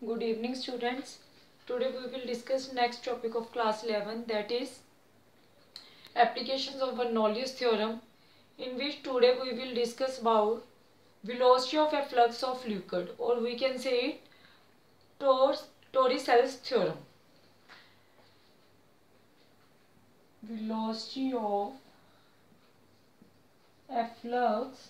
Good evening, students. Today we will discuss next topic of class 11, that is applications of Bernoulli's theorem, in which today we will discuss about velocity of a flux of liquid, or we can say it Torricelli's theorem. Velocity of a flux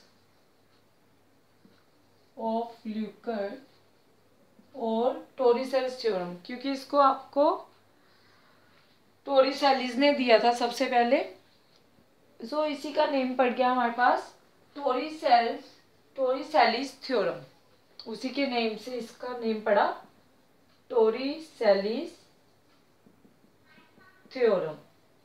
of liquid और टोरिसेल्स theorem, क्योंकि इसको आपको टोरिसेलिस ने दिया था सबसे पहले, सो इसी का नेम पड़ गया हमारे पास टोरिसेलिस थ्योरम। उसी के नेम से इसका नेम पड़ा टोरिसेलिस थ्योरम।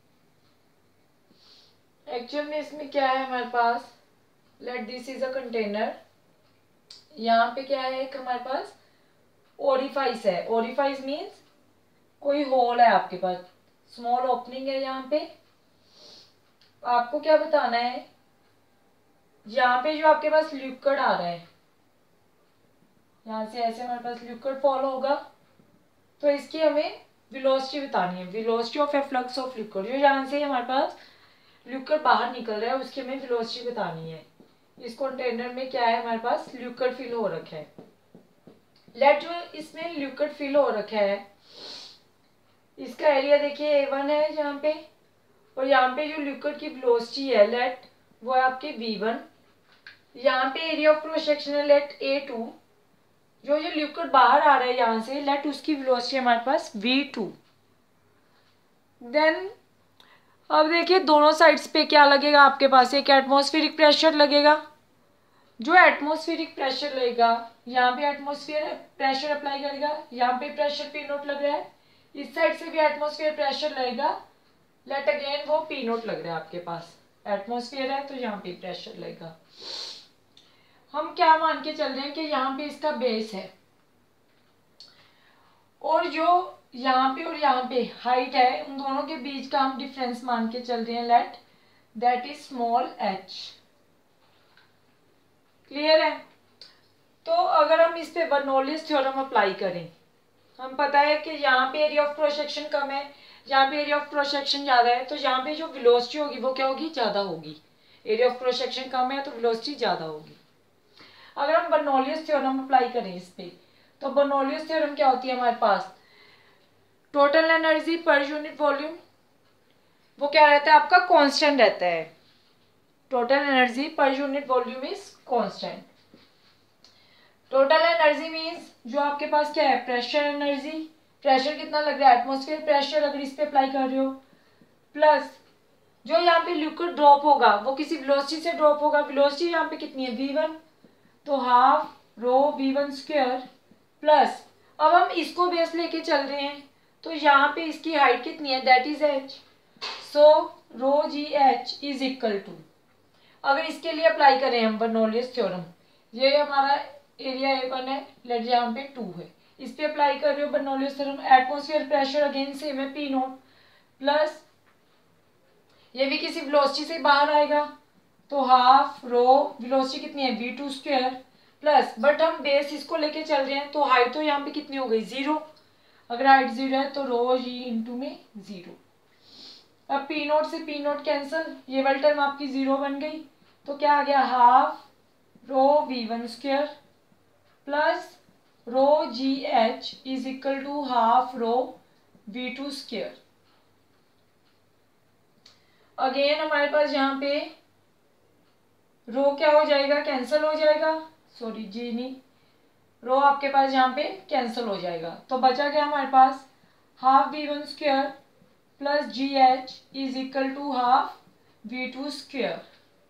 एक्चुअल में इसमें क्या है हमारे पास, let this is a container. यहाँ पे क्या है, एक हमारे पास ओरिफाइस है। ओरिफाइस मीन्स कोई होल है आपके पास, स्मॉल ओपनिंग है। यहाँ पे आपको क्या बताना है, यहाँ पे जो आपके पास लिक्विड आ रहा है, यहाँ से ऐसे हमारे पास लिक्विड फॉल होगा, तो इसकी हमें वेलोसिटी बतानी है। Velocity of a flux of liquid, जो यहाँ से हमारे पास लिक्विड बाहर निकल रहा है उसकी हमें वेलोसिटी बतानी है। इस कंटेनर में क्या है, हमारे पास लिक्विड फिल हो रखा है। लेट जो इसमें लिक्विड फिल हो रखा है, इसका एरिया देखिए A1 है यहाँ पे, और यहाँ पे जो लिक्विड की वेलोसिटी है लेट वो है आपके V1। यहाँ पे एरिया ऑफ क्रॉस सेक्शन है लेट A2। जो लिक्विड बाहर आ रहा है यहाँ से, लेट उसकी वेलोसिटी हमारे पास V2। देन अब देखिए दोनों साइड्स पे क्या लगेगा आपके पास, एक एटमॉस्फेरिक प्रेशर लगेगा। जो एटमॉस्फेरिक प्रेशर लगेगा, यहाँ पे एटमॉस्फेयर प्रेशर अप्लाई करेगा, यहाँ पे प्रेशर P नोट लग रहा है, इस साइड से भी एटमॉस्फेयर प्रेशर लगेगा, लेट अगेन वो P नोट लग रहा है आपके पास। एटमॉस्फेयर है तो यहाँ पे प्रेशर लगेगा। हम क्या मान के चल रहे हैं कि यहाँ पे इसका बेस है, और जो यहाँ पे और यहाँ पे हाइट है, उन दोनों के बीच का हम डिफरेंस मान के चल रहे हैं, let that is small h। Clear है? तो अगर हम इस पे बर्नौलीज थ्योरम अप्लाई करें, हम पता है कि यहाँ पे एरिया ऑफ क्रॉस सेक्शन कम है, यहाँ पे एरिया ऑफ क्रॉस सेक्शन ज्यादा है, तो यहाँ पे जो वेलोसिटी होगी वो क्या होगी, ज्यादा होगी। एरिया ऑफ क्रॉस सेक्शन कम है तो वेलोसिटी ज्यादा होगी। अगर हम बर्नौलीज थ्योरम अप्लाई करें इस पे, तो बर्नौलीज थ्योरम क्या होती है हमारे पास, total energy per unit volume वो क्या रहता है आपका, कांस्टेंट रहता है। Total energy per unit volume is constant. Total energy means जो आपके पास क्या है, प्रेशर एनर्जी। प्रेशर कितना लग रहा है, एटमॉस्फेयर प्रेशर अगर इस पे अप्लाई कर रहे हो, प्लस जो यहाँ पे लिक्विड ड्रॉप होगा वो किसी वेलोसिटी से ड्रॉप होगा। वेलोसिटी यहाँ पे कितनी है, V1, तो half rho V1 square, plus अब हम इसको बेस लेके चल रहे हैं, तो यहाँ पे इसकी हाइट कितनी है, that is h। So rho GH is equal to, अगर इसके लिए अप्लाई करें हम बर्नौलीज थ्योरम, ये हमारा एरिया A1 है, लेट यहाँ पे 2 है, इस पे अप्लाई कर रहे हो Bernoulli's theorem. Atmosphere pressure again same है P नोट, प्लस ये भी किसी वेलोसिटी से बाहर आएगा, तो हाफ रो वेलोसिटी कितनी है, V2 स्क्वायर, प्लस बट हम बेस इसको लेके चल रहे हैं, तो हाइट तो यहाँ पे कितनी हो गई, 0। अगर हाइट 0 है तो रो G इंटू में 0। अब P नोट से P नोट कैंसिल, ये वाली टर्म आपकी 0 बन गई, तो क्या आ गया, half rho V1 square plus rho GH is equal to half rho V2 square. Again हमारे पास यहाँ पे रो क्या हो जाएगा, कैंसिल हो जाएगा, सॉरी जी नहीं, रो आपके पास यहाँ पे कैंसिल हो जाएगा, तो बचा क्या हमारे पास, half V1 square plus GH is equal to half V2 square.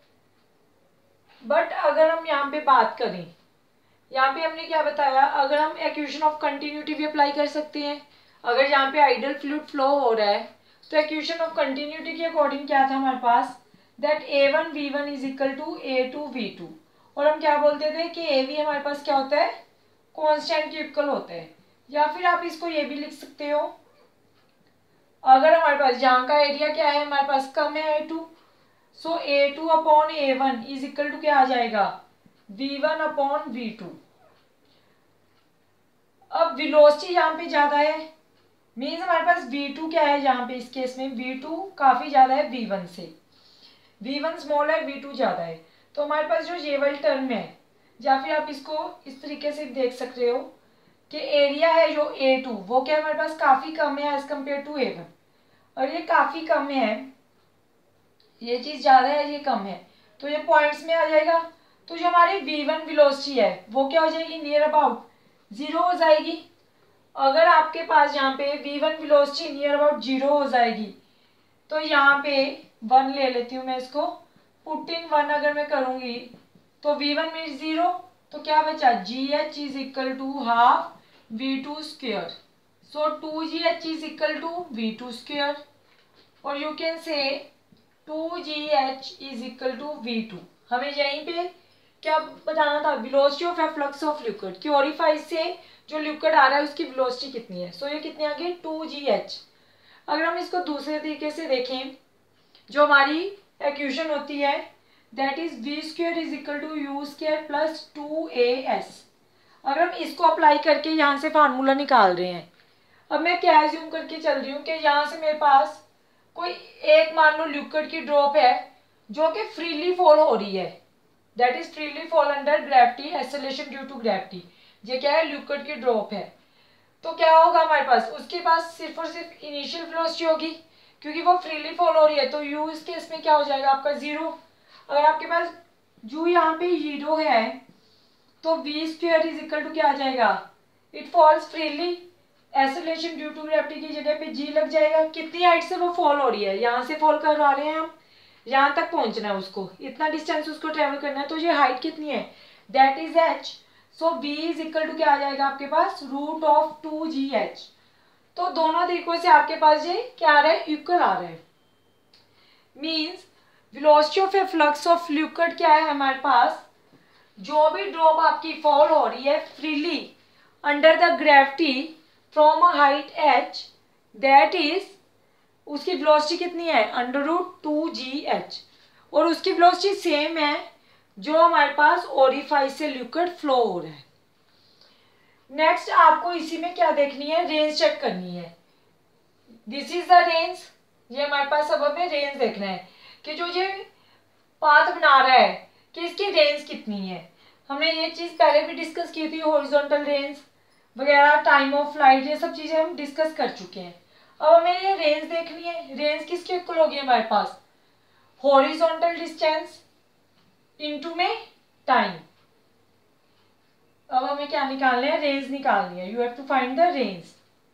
But अगर हम यहाँ पे बात करें, यहाँ पे हमने क्या बताया, अगर हम इक्वेशन ऑफ कंटिन्यूटी भी अप्लाई कर सकते हैं। अगर यहाँ पे आइडल फ्लूइड फ्लो हो रहा है, तो इक्वेशन ऑफ कंटिन्यूटी के अकॉर्डिंग क्या था हमारे पास, that A1 V1 is equal to A2 V2, और हम क्या बोलते थे कि AV हमारे पास क्या होता है, कांस्टेंट के इक्वल होता है। या फिर आप इसको ये भी लिख सकते हो, अगर हमारे पास यहाँ का एरिया क्या है, हमारे पास कम है A2, so A2 upon A1 is equal to क्या आ जाएगा, V1 अपॉन V2। अब वेलोसिटी यहाँ पे ज़्यादा है, मीन्स हमारे पास V2 क्या है यहाँ पे, इस केस में V2 काफ़ी ज़्यादा है V1 से, V1 स्मॉल है, V2 ज़्यादा है। तो हमारे पास जो ये वाली टर्म है, या फिर आप इसको इस तरीके से देख सकते हो कि एरिया है जो A2 वो क्या हमारे पास काफ़ी कम है एज कम्पेयर टू A1, और ये काफ़ी कम है, ये चीज़ ज़्यादा है, ये कम है, तो ये पॉइंट्स में आ जाएगा। तो जो हमारी V1 वेलोसिटी है वो क्या हो जाएगी, नियर अबाउट 0 हो जाएगी। अगर आपके पास यहाँ पे V1 वेलोसिटी नियर अबाउट 0 हो जाएगी, तो यहाँ पे 1 ले लेती हूँ मैं इसको, पुट इन 1 अगर मैं करूँगी तो V1 मीन्स 0, तो क्या बचा GH is equal to half V2 square, so 2GH is equal to V2 square, और you can say 2GH is equal to V2। हमें यहीं पे क्या बताना था, velocity of efflux of liquid कि ओरिफाइस से जो लिक्विड आ रहा है उसकी वेलोसिटी कितनी है। सो ये कितनी आ गई 2GH। अगर हम इसको दूसरे तरीके से देखें, जो हमारी इक्वेशन होती है that is V square is equal to U square plus 2AS। अगर हम इसको अप्लाई करके यहाँ से फार्मूला निकाल रहे हैं, अब मैं क्या एज्यूम करके चल रही हूँ कि यहाँ से मेरे पास कोई एक मान लो लिक्विड की ड्रॉप है जो कि फ्रीली फॉल हो रही है, that is freely fall under gravity, acceleration due to gravity. ये क्या है, लिक्विड की ड्रॉप है। तो क्या होगा हमारे पास, उसके पास सिर्फ और सिर्फ इनिशियल वेलोसिटी होगी क्योंकि वो फ्रीली फॉल हो रही है, तो U इस केस में क्या हो जाएगा आपका 0। अगर आपके पास U यहाँ पे 0 है तो V square is equal to क्या आ जाएगा, it falls freely, acceleration due to gravity की जगह पे G लग जाएगा। कितनी हाइट से वो फॉल हो रही है, यहाँ से फॉल करवा रहे हैं हम, यहाँ तक पहुँचना है उसको, इतना डिस्टेंस उसको ट्रेवल करना है, तो ये हाइट कितनी है, that is H। So V is equal to क्या आ जाएगा आपके पास, रूट ऑफ 2GH। तो दोनों तरीकों से आपके पास ये क्या आ रहा है, इक्वल आ रहा है। Means velocity of efflux of liquid क्या है हमारे पास, जो भी ड्रॉप आपकी फॉल हो रही है freely under the gravity from a height h, that is उसकी वेलोसिटी कितनी है, अंडर रूट 2GH, और उसकी वेलोसिटी सेम है जो हमारे पास ओरिफाइस से लिक्विड फ्लो हो रहा है। नेक्स्ट आपको इसी में क्या देखनी है, रेंज चेक करनी है। दिस इज द रेंज, ये हमारे पास अब हमें रेंज देखना है कि जो ये पाथ बना रहा है कि इसकी रेंज कितनी है। हमने ये चीज़ पहले भी डिस्कस की थी, हॉरिजॉन्टल रेंज वगैरह, टाइम ऑफ फ्लाइट, ये सब चीज़ें हम डिस्कस कर चुके हैं। अब हमें ये रेंज देखनी है। रेंज किसके इक्वल होगी हमारे पास, हॉरिजॉन्टल डिस्टेंस इनटू में टाइम। अब हमें क्या निकालना है, रेंज निकालनी है। You have to find the range,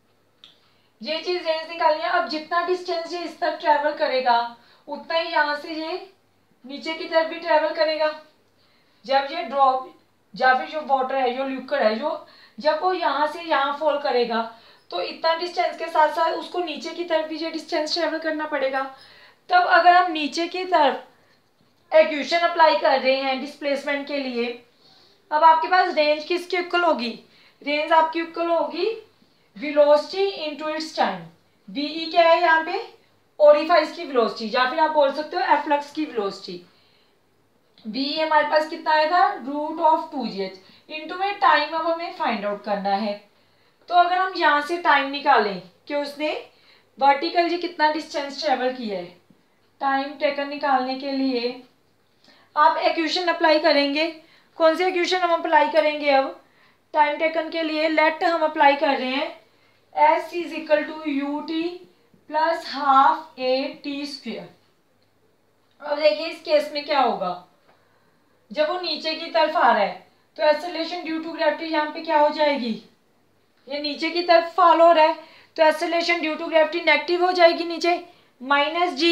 ये चीज रेंज निकालनी है। अब जितना डिस्टेंस ये इस तक ट्रेवल करेगा उतना ही यहाँ से ये नीचे की तरफ भी ट्रेवल करेगा। जब ये ड्रॉप या फिर जो वाटर है, जो लिक्विड है, जो जब वो यहाँ से यहाँ फॉल करेगा तो इतना डिस्टेंस के साथ साथ उसको नीचे की तरफ भी ये डिस्टेंस ट्रेवल करना पड़ेगा। तब अगर हम नीचे की तरफ इक्वेशन अप्लाई कर रहे हैं डिस्प्लेसमेंट के लिए, अब आपके पास रेंज किसकी इक्वल होगी, रेंज आपकी इक्वल होगी velocity into its time. V क्या है यहाँ पे, ओरिफाइस की वेलोसिटी, या फिर आप बोल सकते हो एफ्लक्स की वेलोसिटी। वी हमारे पास कितना आया था, रूट ऑफ 2GH इनटू में टाइम। अब हमें फाइंड आउट करना है। तो अगर हम यहाँ से टाइम निकालें कि उसने वर्टिकल जी कितना डिस्टेंस ट्रेवल किया है, टाइम टेकन निकालने के लिए आप इक्वेशन अप्लाई करेंगे। कौन सी इक्वेशन हम अप्लाई करेंगे, अब टाइम टेकन के लिए लेट हम अप्लाई कर रहे हैं S is equal to UT plus half AT square. अब देखिए इस केस में क्या होगा, जब वो नीचे की तरफ आ रहा है तो एक्सेलरेशन ड्यू टू ग्रेविटी यहाँ पे क्या हो जाएगी, ये नीचे की तरफ फॉल हो रहा है तो acceleration due to gravity negative हो जाएगी नीचे, -G।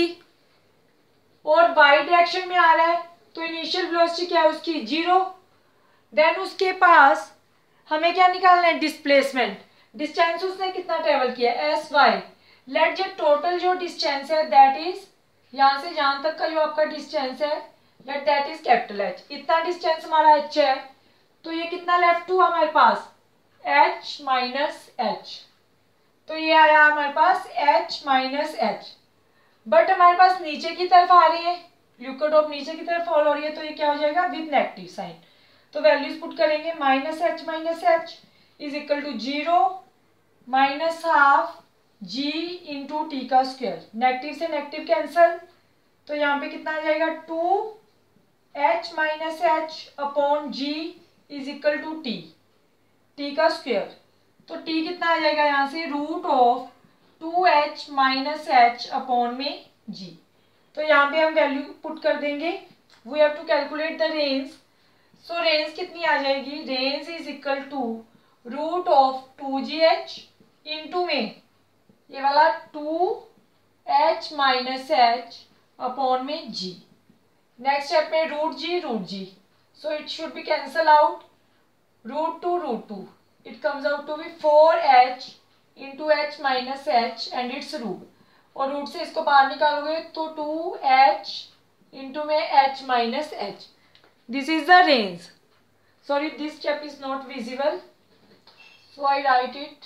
और वाई डायरेक्शन में आ रहा है तो इनिशियल वेलोसिटी क्या है उसकी 0। देन उसके पास हमें क्या निकालना है, डिस्प्लेसमेंट, डिस्टेंस उसने कितना ट्रेवल किया SY। लेट जे टोटल जो डिस्टेंस है दैट इज यहाँ से यहाँ तक का जो आपका डिस्टेंस है let that is capital H। इतना डिस्टेंस हमारा H है, तो ये कितना लेफ्ट हुआ हमारे पास H माइनस H। तो ये आया हमारे पास H माइनस H। बट हमारे पास नीचे की तरफ आ रही है, लिक्विड ड्रॉप नीचे की तरफ फॉल हो रही है, तो ये क्या हो जाएगा विद नेगेटिव साइन। तो वैल्यूज पुट करेंगे -H minus H is equal to 0 minus half g into t का स्क्वायर, नेगेटिव से नेगेटिव कैंसल, तो यहाँ पे कितना आ जाएगा 2h minus h upon g is equal to t का स्क्वायर। तो टी कितना आ जाएगा यहाँ से root of 2h minus h upon में जी। तो यहाँ पे हम वैल्यू पुट कर देंगे, we have to calculate the range. So range कितनी आ जाएगी, range is equal to root of 2gh into में ये वाला 2h माइनस एच अपॉन में जी। नेक्स्ट स्टेप में root g, so it should be cancel out, root two it comes out to be 4h into h minus h and its root, और root से इसको बाहर निकालोगे तो 2h into में h minus h. This is the range. Sorry, this step is not visible, so I write it.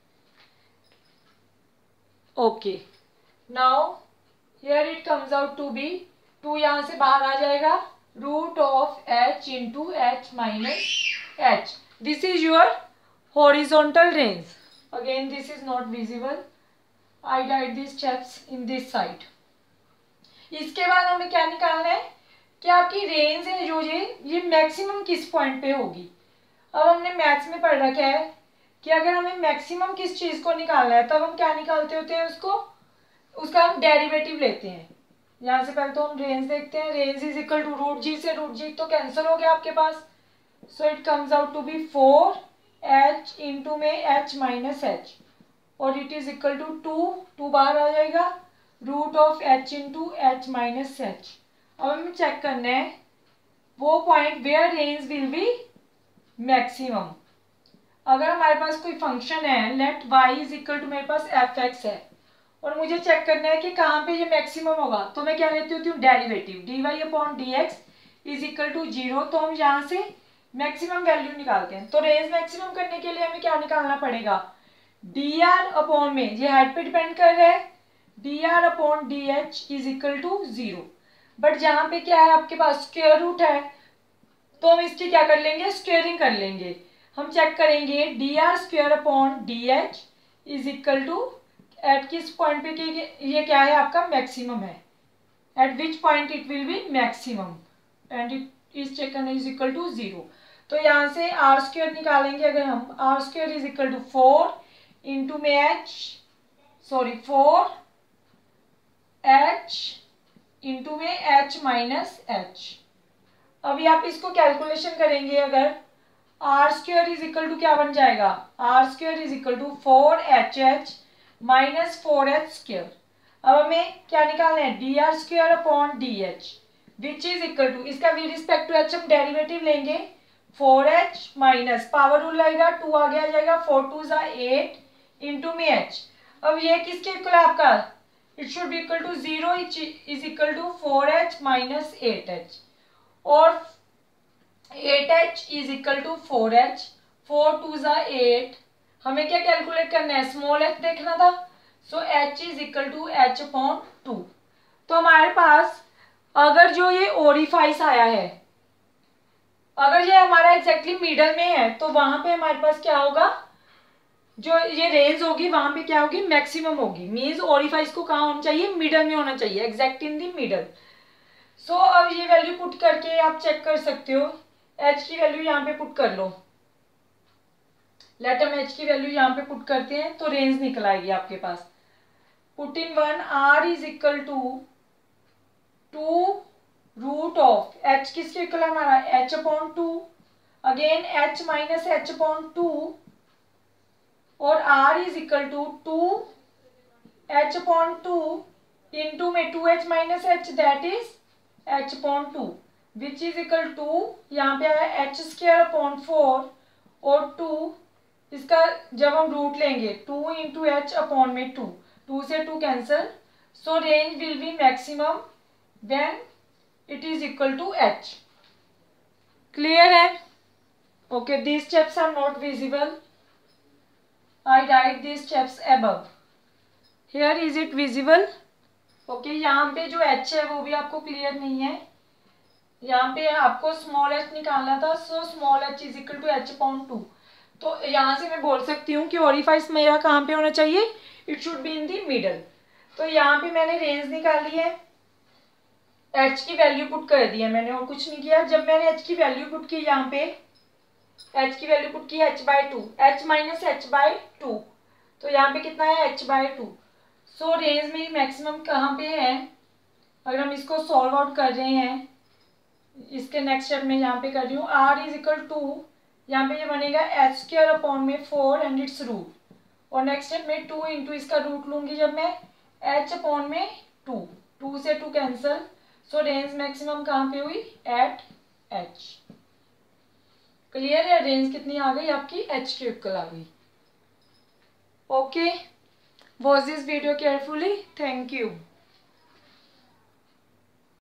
Okay. Now here it comes out to be 2 यहाँ से बाहर आ जाएगा, root of h into h minus h. This is your horizontal range. Again this is not visible. I write these steps in this side. इसके बाद हमें क्या निकालना है कि आपकी रेंज है जो ये मैक्सिमम किस पॉइंट पे होगी। अब हमने मैथ्स में पढ़ रखा है कि अगर हमें मैक्सिमम किस चीज को निकालना है तब हम क्या निकालते होते हैं, उसका हम डेरिवेटिव लेते हैं। यहाँ से पहले तो हम रेंज देखते हैं, range is equal to root g से रूट जी तो कैंसिल हो गया आपके पास, so it comes out to be 4h into में h माइनस h और इट इज इक्वल टू 2 बाहर आ जाएगा, root of h into h minus h। अब हमें चेक करना है वो point where range will be maximum. अगर हमारे पास कोई फंक्शन है let y is equal to मेरे पास fx है और मुझे चेक करना है कि कहाँ पे ये मैक्सिमम होगा, तो मैं क्या लेती होती हूँ derivative, dy upon dx is equal to 0। तो हम यहाँ से मैक्सिमम वैल्यू निकालते हैं। तो रेंज मैक्सिमम करने के लिए हमें क्या निकालना पड़ेगा, dr अपॉन में ये हाइट पे डिपेंड कर रहा है, dr upon dh is equal to 0। But जहाँ पे क्या है आपके पास स्क्वायर रूट है तो हम इसकी क्या कर लेंगे, स्क्वेयरिंग कर लेंगे। हम चेक करेंगे dr square upon dh is equal to at किस पॉइंट पे ये क्या है आपका मैक्सिमम है, at which point it will be maximum and it is taken is equal to 0। तो यहाँ से आर स्क्वायर निकालेंगे, अगर हम r square is equal to 4 into में फोर एच इंटू में h माइनस h। अभी आप इसको कैलकुलेशन करेंगे, अगर r square is equal to क्या बन जाएगा, r square is equal to 4hh minus 4h square. अब हमें क्या निकालना है, d r square upon d h which is equal to, इसका विद रिस्पेक्ट टू एच हम डेरिवेटिव लेंगे, 4h माइनस पावर रूल लगेगा 2 आगे आ जाएगा, 4 2 8 इंटू में h। अब ये किसके इक्वल है आपका, it should be equal to 0 is equal to 4h minus 8h और 8h is equal to 4h, 4 2 8। हमें क्या कैलकुलेट करना है, स्मॉल h देखना था, so h is equal to h upon 2। तो हमारे पास अगर जो ये ओरिफाइस आया है, अगर ये हमारा एग्जैक्टली मिडल में है तो वहां पे हमारे पास क्या होगा, जो ये रेंज होगी वहां पे क्या होगी, मैक्सिमम होगी। मीन्स ओरिफाइस को कहाँ होना चाहिए, मिडल में होना चाहिए, एग्जैक्ट इन दी मिडल। सो अब ये वैल्यू पुट करके आप चेक कर सकते हो, h की वैल्यू यहाँ पे पुट कर लो, लेट हम h की वैल्यू यहाँ पे पुट करते हैं तो रेंज निकल आएगी आपके पास। Put in 1 r is equal to 2 root of h किसके इक्वल है हमारा, h upon 2, again h minus h upon 2 और r is equal to 2h upon 2 into में 2h minus h that is h upon 2 which is equal to, यहाँ पे आया h square upon 4 और 2, इसका जब हम रूट लेंगे 2 इंटू एच अपॉन में 2 से 2 cancel, so range will be maximum when it is equal to h। Clear है? Okay, these steps are not visible, I write these steps above. Here is it visible? Okay, यहाँ पे जो h है वो भी आपको क्लियर नहीं है, यहाँ पे आपको स्मॉल h निकालना था, so small h is equal to h upon 2। तो यहाँ से मैं बोल सकती हूँ कि ओरिफाइस मेरा कहाँ पे होना चाहिए, it should be in the middle. तो यहाँ पे मैंने रेंज निकाली है, एच की वैल्यू पुट कर दी है मैंने और कुछ नहीं किया। जब मैंने एच की वैल्यू पुट की, यहाँ पे एच की वैल्यू पुट की h/2, h माइनस h/2, तो यहाँ पे कितना है h/2। सो रेंज में मैक्सिमम कहाँ पे है, अगर हम इसको सॉल्व आउट कर रहे हैं, इसके नेक्स्ट स्टेप में यहाँ पे कर रही हूँ, r इज इक्वल टू, यहाँ पे ये बनेगा h²/4 एंड इट्स रूट, और नेक्स्ट स्टेप में 2 इंटू इसका रूट लूंगी जब मैं, h/2, 2 से 2 कैंसल। सो रेंज मैक्सिमम कहाँ पे हुई, एट h। क्लियर है, रेंज कितनी आ गई आपकी, h के इक्वल आ गई। Okay, watch this video carefully, thank you.